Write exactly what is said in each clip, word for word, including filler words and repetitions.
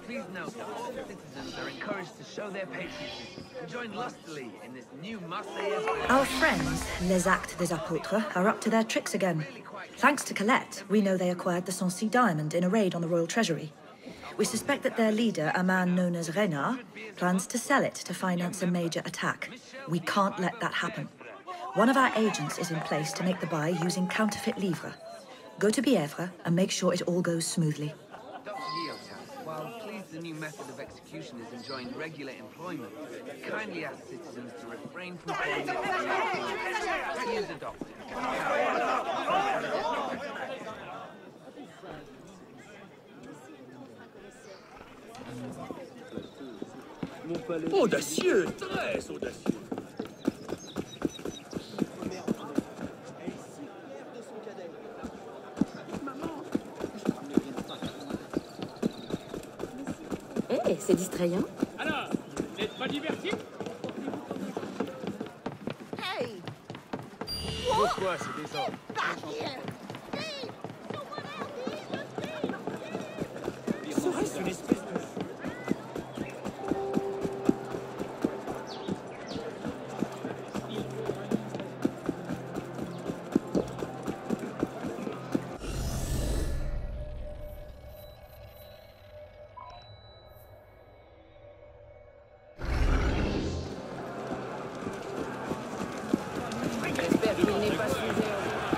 Please note that all citizens are encouraged to show their patriotism and join lustily in this new Marseillaise. Our friends, Les Actes des Apôtres, are up to their tricks again. Thanks to Colette, we know they acquired the Sancy diamond in a raid on the royal treasury. We suspect that their leader, a man known as Renard, plans to sell it to finance a major attack. We can't let that happen. One of our agents is in place to make the buy using counterfeit livres. Go to Bièvre and make sure it all goes smoothly. Doctor Guillotin, while pleased the new method of execution is enjoying regular employment, kindly ask citizens to refrain from calling it he is a doctor. Audacieux, très audacieux. Eh, c'est distrayant. Alors, vous n'êtes pas divertis? Hey! Pourquoi ce désordre? Serait-ce une espèce de... J'espère qu'il n'est pas sujet au...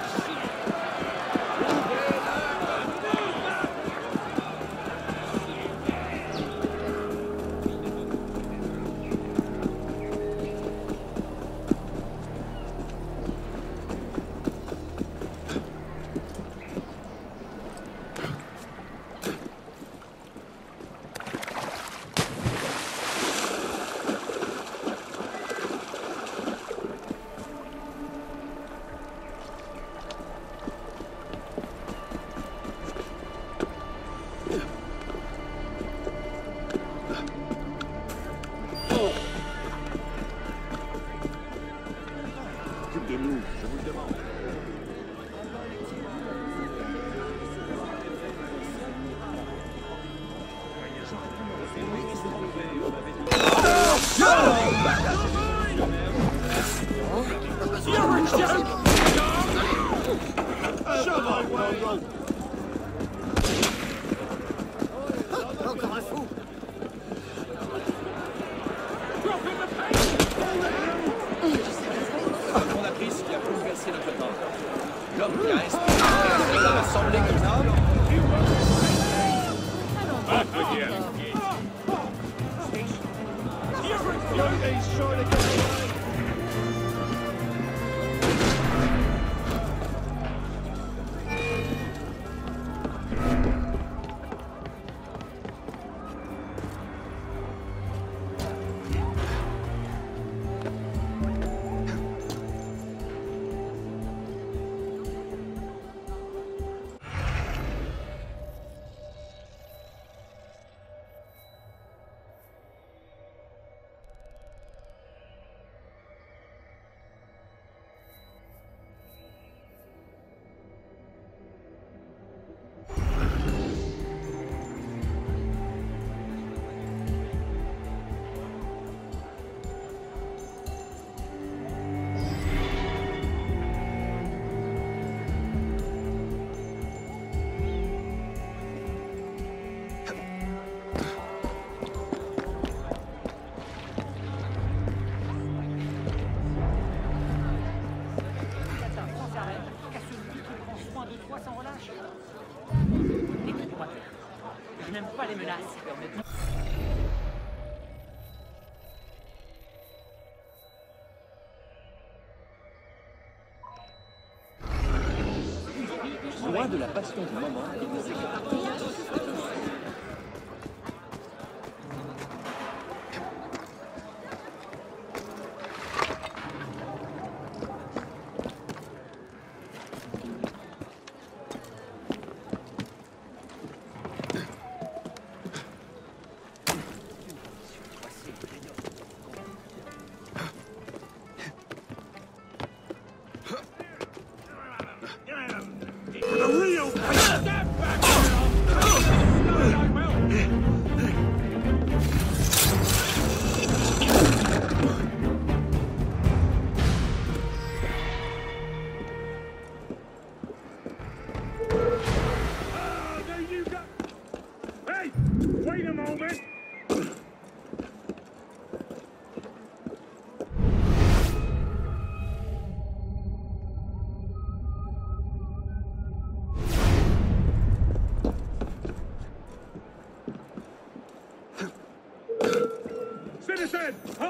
Occupez-nous, je vous le demande. Encore un fou! Fondatrice qui a bouleversé notre temps. L'homme qui a inspiré l'Assemblée comme ça. Je n'aime pas les menaces. Loin de la passion du moment. The real... Step back!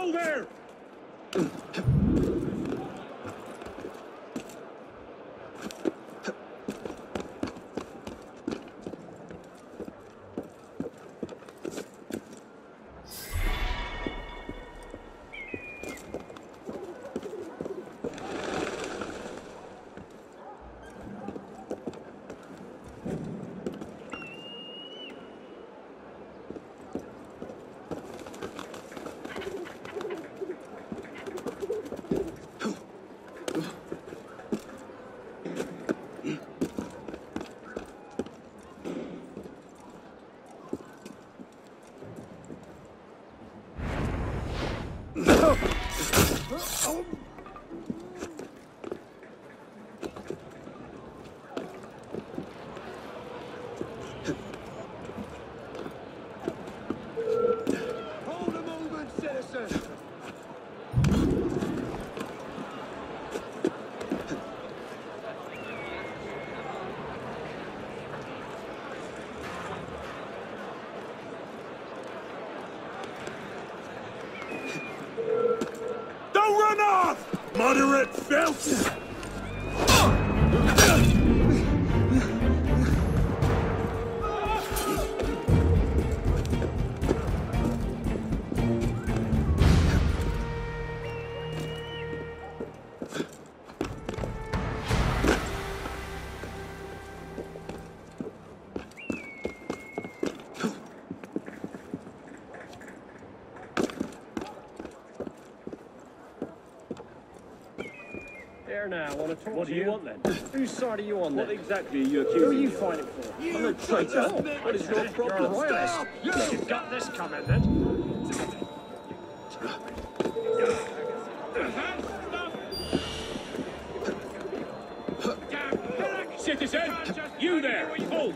Hold there! Hold a moment, citizen! Don't run off! Moderate filth! There now, I want to talk What to do you want then? Whose side are you on What then? exactly are you Who are accusing you me of? fighting for? You I'm a traitor. just- What is your You're a problem? royalist. Stop! You've got this coming then. Citizen, you there, hold!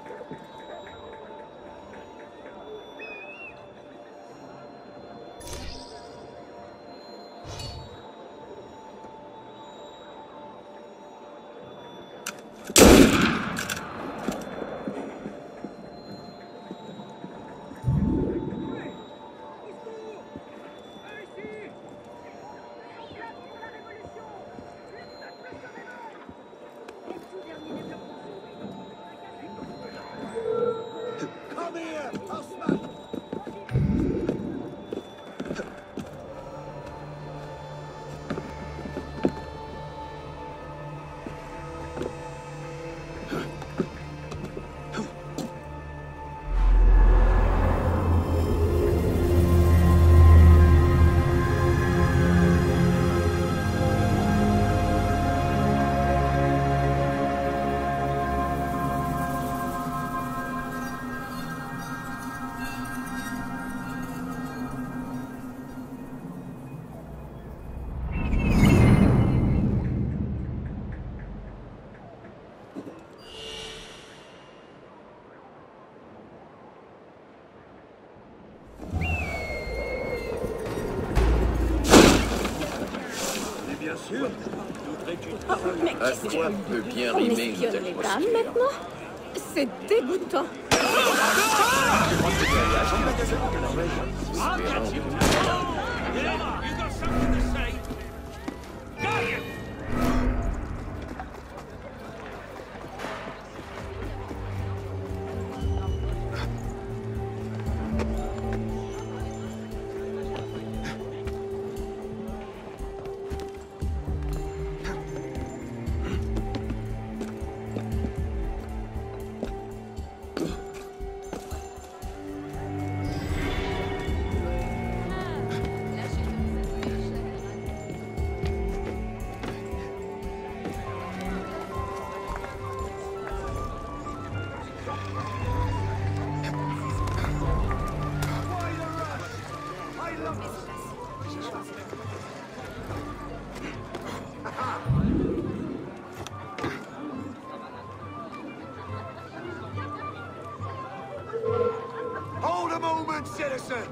Come here, Osman! Bien sûr, À quoi peut bien On rimer une espionne telle les dames posture? maintenant? C'est dégoûtant. Hold a moment, citizen!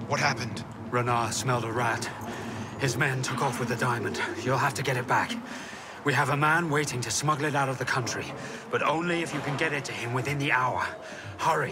What happened? Renard smelled a rat. His men took off with the diamond. You'll have to get it back. We have a man waiting to smuggle it out of the country, but only if you can get it to him within the hour. Hurry.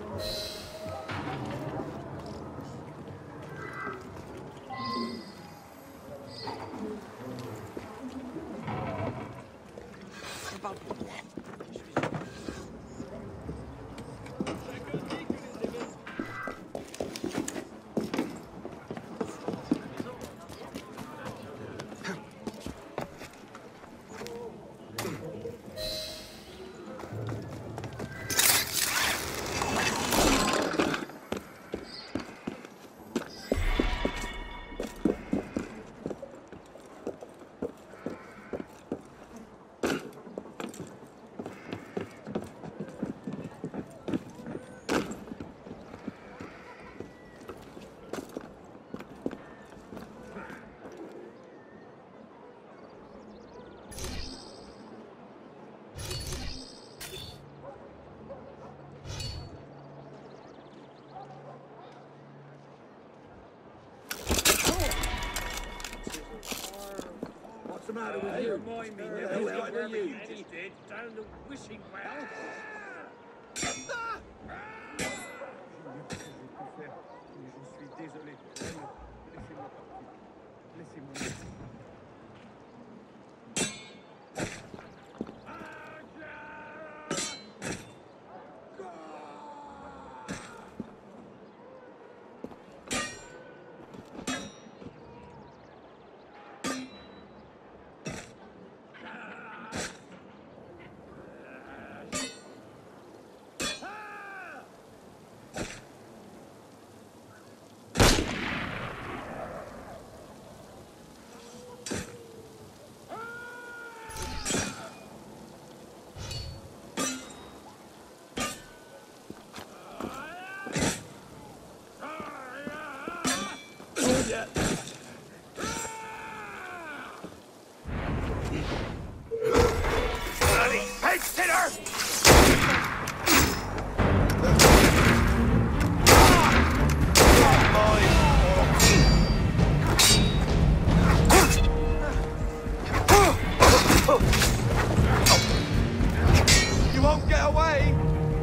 What's the matter with you? Remind me, Who what were you? Did down the wishing well. Je suis désolé. Laissez-moi partir. Laissez-moi. You won't get away!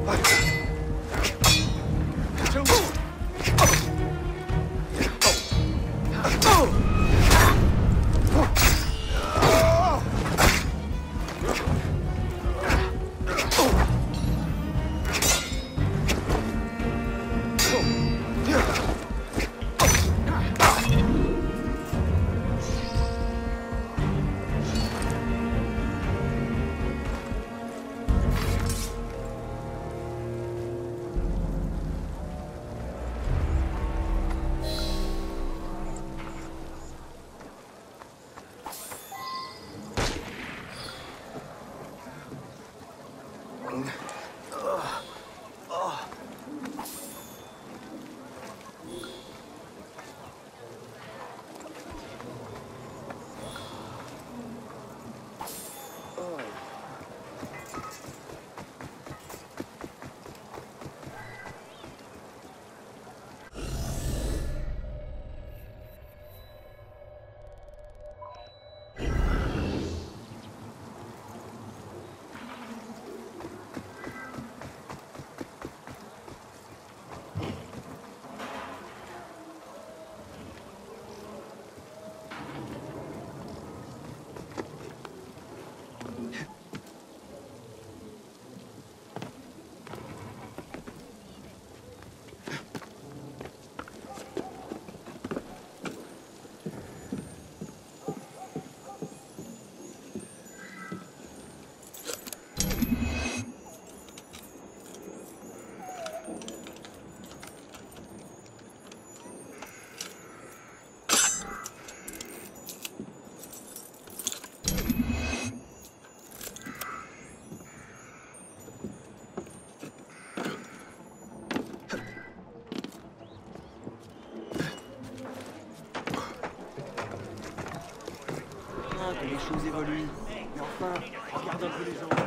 Que les choses évoluent. Mais enfin, regarde un peu les gens.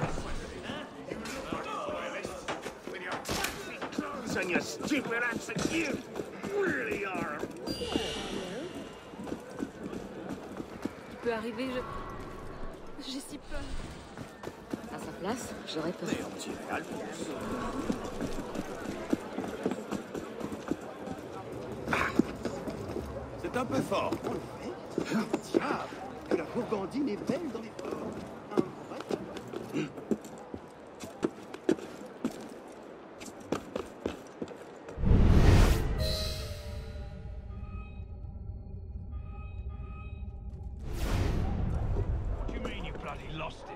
Send your stupid ass at you! really are. Tu peux arriver, je... J'ai si peur. À sa place, j'aurais peur. Et on tirait Alphonse. C'est un peu fort. En effet, diable, que la Bourgandine est belle dans les forts. Un vrai. What do you mean you bloody lost it?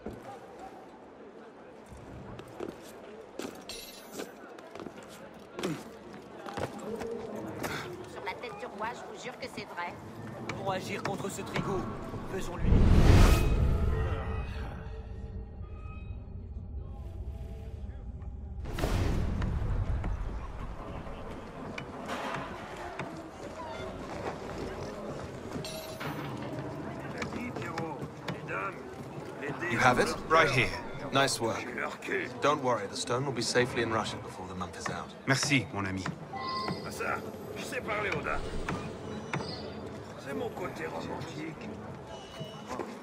Sur la tête du roi, je vous jure que c'est vrai. Pour agir contre ce trigot, faisons-lui. You have it? Right here. Nice work. Don't worry, the stone will be safely in Russia before the month is out. Merci, mon ami. Ça, je sais parler aux dames. C'est mon côté romantique.